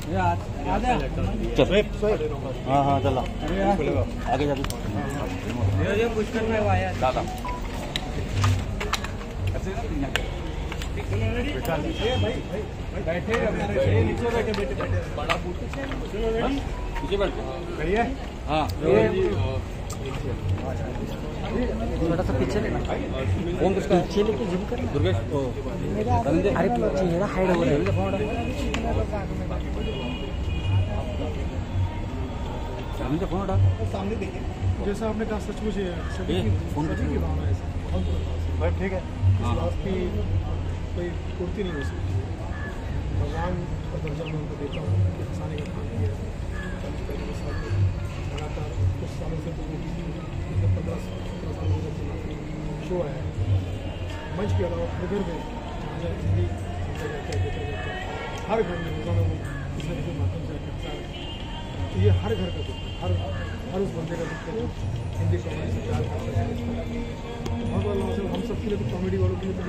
चल हाँ हाँ चला आगे जा दादा पीछे हाँ थोड़ा सा पीछे लेना कौन पीछे लेके जिम कर दुर्गेश अरे पीछे हाइड हो रहा है सामने देखिए जैसा आपने कहा सचमुच सभी की भावना है बहुत ठीक है आपकी कोई पूर्ति नहीं हो सकती भगवान का दर्जा मैं उनको देता हूँ कि हंसाने का काम किया लगातार कुछ सालों से 15 सालों से शो है मंच के अलावा घर में हिंदी देखा जाता है हर घर में रोजाना वो किसी न किसी माध्यम से करता है तो ये हर घर का दुख हर उस बंदे का दुख है हिंदी कॉमेडी से प्यार करता है बहुत बार हम सब के लिए तो कॉमेडी वालों के लिए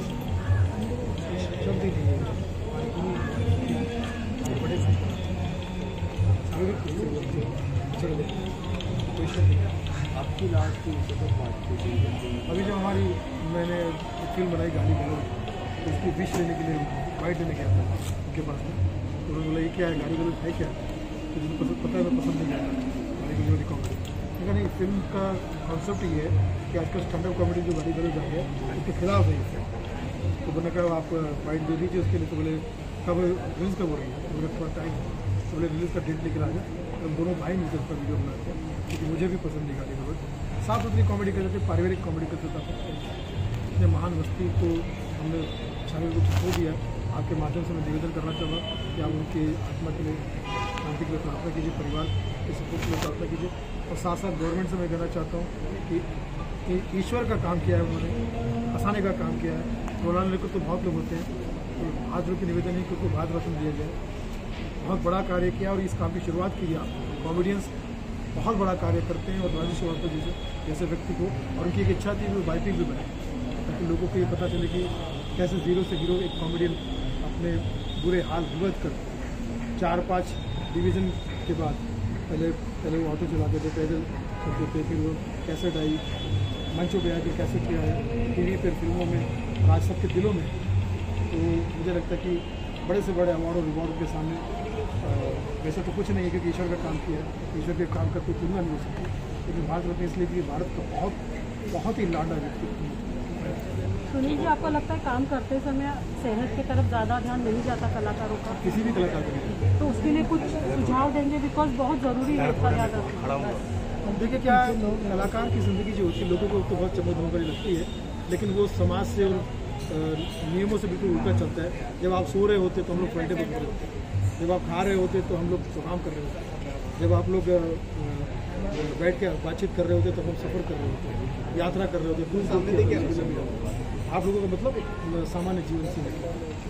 शब्द ही नहीं है बड़े आपकी लास्ट की अभी जो हमारी मैंने एक फिल्म बनाई गाली गलो उसकी विश लेने के लिए वाइट लेने गया था उनके पास में तो उन्होंने बोला ये क्या है गाली गलो है क्या तो जिनको पता है मैं पसंद नहीं आता गाली गलो वाली कॉमेडी लेकिन नहीं फिल्म का कॉन्सेप्ट ये है कि आजकल स्टैंड अप कॉमेडी जो गाली गलो जा रही है उसके खिलाफ है ये फिल्म तो मैंने कहा आप वाइट दे दीजिए उसके लिए तो बोले कब रिलीज़ कब हो रही है तो मेरा थोड़ा टाइम तो बोले रिलीज़ का डेट लेकर आ जाए हम दोनों भाई मिलकर उसका वीडियो बनाते हैं क्योंकि मुझे भी पसंद नहीं गाली गलो साफ सुथरी कॉमेडी करते थे पारिवारिक कॉमेडी करते थे इतने महान हस्ती को हमने शामिल रूप से खो दिया आपके माध्यम से मैं निवेदन करना चाहूँगा कि आप उनकी आत्मा के लिए शांति के लिए प्रार्थना कीजिए परिवार के सपोर्ट के लिए प्रार्थना कीजिए और साथ साथ गवर्नमेंट से मैं कहना चाहता हूँ कि ईश्वर का काम किया है उन्होंने हंसाने का काम किया है मौलाना को तो बहुत लोग होते हैं तो हाथ जोड़ के निवेदन है कि उनको भारत रत्न दिया जाए बहुत बड़ा कार्य किया और इस काम की शुरुआत की आप कॉमेडियंस बहुत बड़ा कार्य करते हैं और राजेश श्रीवास्तव जैसे व्यक्ति को और उनकी एक इच्छा थी वो बाइपिंग भी बने ताकि लोगों को ये पता चले कि कैसे जीरो से हीरो एक कॉमेडियन अपने बुरे हाल भुगत कर 4-5 डिवीज़न के बाद पहले वो ऑटो चलाते थे पैदल चलते थे फिर वो कैसेट आई मंचों पे आके कैसेट पे आया टीवी पर फिल्मों में और आज सबके दिलों में तो मुझे लगता है कि बड़े से बड़े अवार्ड और रिवॉर्ड के सामने वैसे तो कुछ नहीं है क्योंकि ईश्वर का काम किया है ईश्वर के काम का कोई तुलना नहीं हो सकती लेकिन भारत रत्न इसलिए कि भारत का बहुत ही लाडला व्यक्ति। सुनील जी आपको लगता है काम करते समय सेहत की तरफ ज़्यादा ध्यान नहीं जाता कलाकारों का किसी भी कलाकार को नहीं तो उसके लिए कुछ सुझाव देंगे बिकॉज बहुत ज़रूरी है उसका ज़्यादा देखिए क्या कलाकार की ज़िंदगी जो होती है लोगों को तो बहुत चमक भरी लगती है लेकिन वो समाज से और नियमों से बिल्कुल उल्टा चलता है जब आप सो रहे होते तो हम लोग फ्राइडे पर रहे होते जब आप खा रहे होते तो हम लोग प्रोग्राम कर रहे होते जब आप लोग बैठ के बातचीत कर रहे होते तो हम सफ़र कर रहे होते यात्रा कर रहे होते आप लोगों का मतलब सामान्य जीवन से नहीं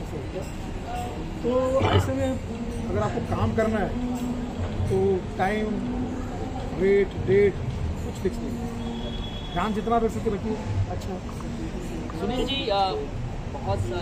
तो ऐसे में अगर आपको काम करना है तो टाइम वेट डेट कुछ फिक्स नहीं ध्यान जितना रख सके रखिए। अच्छा सुनील जी बहुत